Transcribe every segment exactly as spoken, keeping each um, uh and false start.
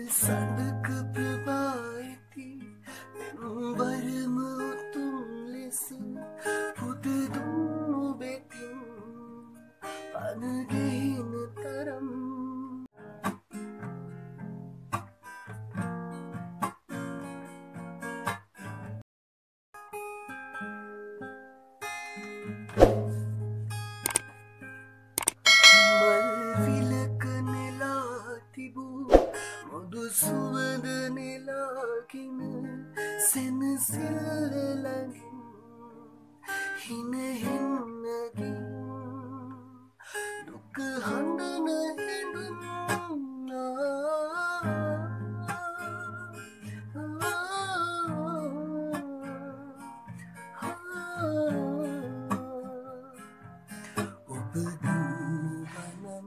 සඳක ප්‍රභායති වරම උතුම් ලෙස පුදදුන් ඔබෙතින් පනගෙහින තරම් මල්විලක නෙලා තිබූ මුදු සුවඳ නෙලාගෙන සෙනසිල්ල ළඟින් හිනහෙන්නකින් දුක හඬන හෙඳුන්නා ඔබ දුවනම්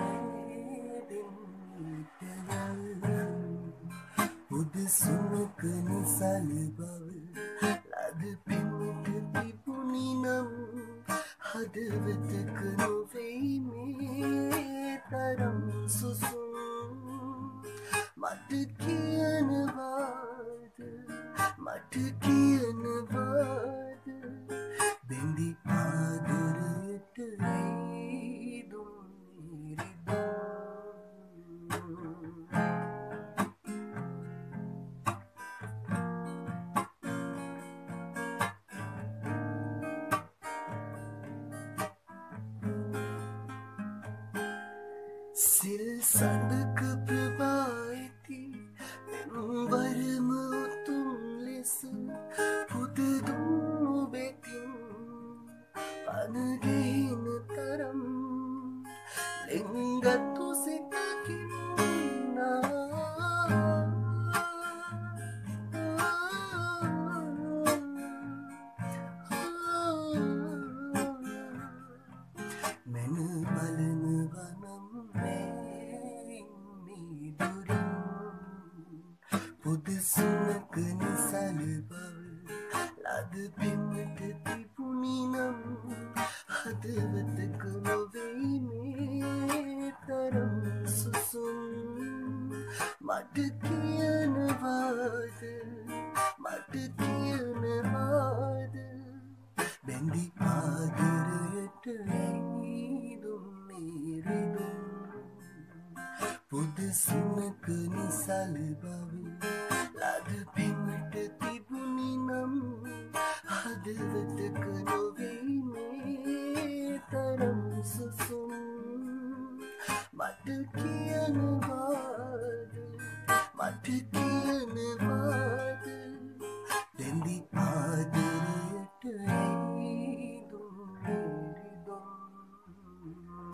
බුද සුනක නිසල බව ලද පින්ට තිබුණි නම් හදවතක නොවෙයි මේ තරම් සුසුම් මට කියනවාද මට කියනවාද බැඳි ආදරයට ඇයිදුම් සිල් සඳක ප්‍රභායති වරම උතුම් ලෙස පුදදුන් ඔබෙතින් පනගෙහින තරම් ලෙන්ගත්තු සිතකින් මැන බලන පුද සුනක නිසල බව ලද පින්ට තිබුණි නම් හදවතක නොවෙයි මේ තරම් සුසුම් මට කියනවාද මට කියනවාද බැඳි ආදරයට ඇයිදුම් මෙරිදුම් පුද සුනක නිසල බව ලද පින්ට තිබුණි නම් හදවතක නොවෙයි මේ තරම් සුසුම් මට කියනවාද මට කියනවාද බැඳි ආදරයට ඇයිදුම් මෙරිදුම්